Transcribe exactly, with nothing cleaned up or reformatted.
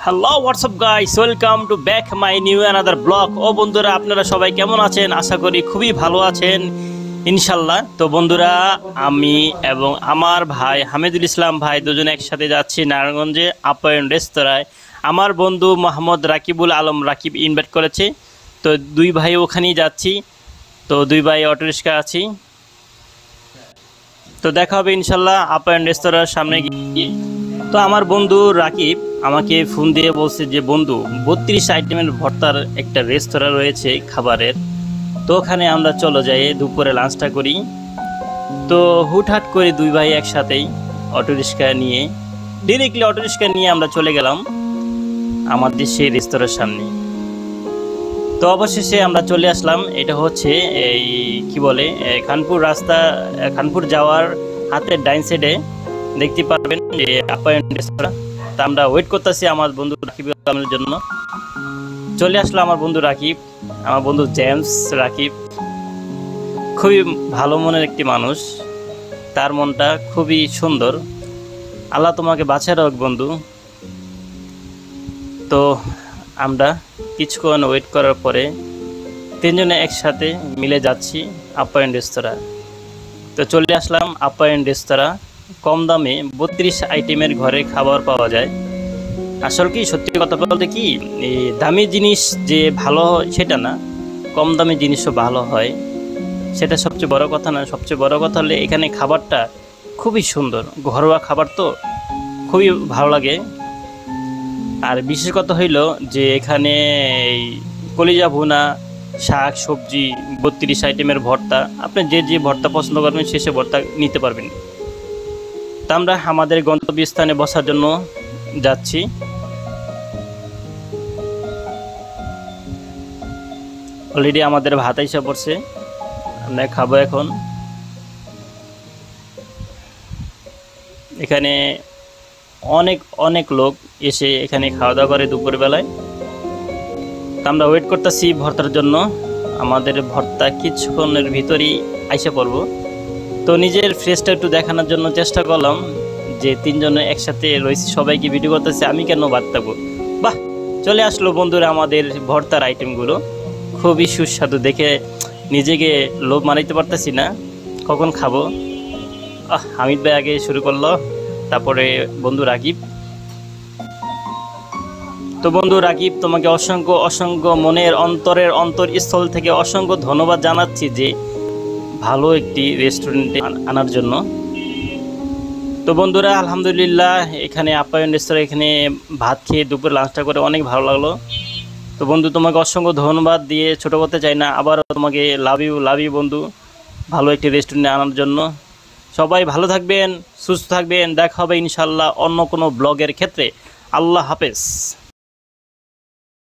Hello WhatsApp guys, welcome to back my new another blog. ও বন্ধুরা, আপনারা সবাই কেমন আছেন? আশা করি খুবই ভালো আছেন ইনশাল্লাহ। তো বন্ধুরা, আমি এবং আমার ভাই হামিদুল ইসলাম ভাই দুজনে একসাথে যাচ্ছি নারায়ণগঞ্জে আপ্যায়ন রেস্তোরাঁয়। আমার বন্ধু মোহাম্মদ রাকিবুল আলম রাকিব ইনভাইট করেছে, তো দুই ভাই ওখানেই যাচ্ছি। তো দুই ভাই অটোরিক্সা আছি, তো দেখা হবে ইনশাল্লাহ আপ্যায়ন রেস্তোরাঁর সামনে গিয়ে। তো আমার বন্ধু রাকিব আমাকে ফোন দিয়ে বলছে যে বন্ধু, বত্রিশ আইটেমের ভর্তার একটা রেস্তোরাঁ রয়েছে খাবারের, তো ওখানে আমরা চলো যাই, দুপুরে লাঞ্চটা করি। তো হুটহাট করে দুই ভাই একসাথেই অটোরিক্সা নিয়ে ডিরেক্টলি অটোরিক্সা নিয়ে আমরা চলে গেলাম আমাদের সেই রেস্তোরাঁর সামনে। তো অবশেষে আমরা চলে আসলাম। এটা হচ্ছে এই কি বলে খানপুর রাস্তা, খানপুর যাওয়ার হাতের ডাইন সাইডে দেখতে পারবেন যে আপ্যায়ন রেস্তোরাঁ। তা আমরা ওয়েট করতেছি আমার বন্ধু রাকিব আলমের জন্য। চলে আসলো আমার বন্ধু রাকিব, আমার বন্ধু জেমস রাকিব। খুবই ভালো মনের একটি মানুষ, তার মনটা খুবই সুন্দর। আল্লাহ তোমাকে বাঁচিয়ে রাখ বন্ধু। তো আমরা কিছুক্ষণ ওয়েট করার পরে তিনজনে একসাথে মিলে যাচ্ছি আপ্যায়ন রেস্তোরাঁ। তো চলে আসলাম আপ্যায়ন রেস্তোরাঁ। কম দামে বত্রিশ আইটেমের ঘরে খাবার পাওয়া যায়। আসলে কি সত্যি কথা বলতে কি, এই দামি জিনিস যে ভালো হয় সেটা না, কম দামি জিনিসও ভালো হয়, সেটা সবচেয়ে বড় কথা না। সবচেয়ে বড় কথা হলে এখানে খাবারটা খুবই সুন্দর, ঘরোয়া খাবার, তো খুবই ভালো লাগে। আর বিশেষ কথা হইল যে এখানে এই কলিজা ভুনা, শাক সবজি, বত্রিশ আইটেমের ভর্তা, আপনি যে যে ভর্তা পছন্দ করবেন সে সে ভর্তা নিতে পারবেন। তা আমরা আমাদের গন্তব্যস্থানে বসার জন্য যাচ্ছি। অলরেডি আমাদের ভাত এসে পড়ছে, আমরা খাবো এখন। এখানে অনেক অনেক লোক এসে এখানে খাওয়া দাওয়া করে দুপুরবেলায়। তা আমরা ওয়েট করতেছি ভর্তার জন্য। আমাদের ভর্তা কিছুক্ষণের ভিতরেই আইসা পড়বো। তো নিজের ফ্রেশটা একটু দেখানোর জন্য চেষ্টা করলাম যে তিনজনে একসাথে রয়েছি, সবাইকে ভিডিও করতেছে, আমি কেন বাদ থাকবো। বাহ, চলে আসলো বন্ধুরা আমাদের ভর্তার আইটেমগুলো। খুবই সুস্বাদু, দেখে নিজেকে লোভ মানাইতে পারতেছি না, কখন খাবো। আহ হামিদ ভাই আগে শুরু করলো, তারপরে বন্ধু রাকিব। তো বন্ধু রাকিব, তোমাকে অসংখ্য অসংখ্য মনের অন্তরের অন্তরস্থল থেকে অসংখ্য ধন্যবাদ জানাচ্ছি যে ভালো একটি রেস্টুরেন্টে আনার জন্য। তো বন্ধুরা, আলহামদুলিল্লাহ এখানে আপ্যায়ন রেস্তোরাঁ, এখানে ভাত খেয়ে দুপুরে লাঞ্চটা করে অনেক ভালো লাগলো। তো বন্ধু, তোমাকে অসংখ্য ধন্যবাদ দিয়ে ছোটো করতে চাই না, আবারও তোমাকে লাভ ইউ লাভ ইউ বন্ধু, ভালো একটি রেস্টুরেন্টে আনার জন্য। সবাই ভালো থাকবেন, সুস্থ থাকবেন, দেখা হবে ইনশাল্লাহ অন্য কোনো ব্লগের ক্ষেত্রে। আল্লাহ হাফেজ।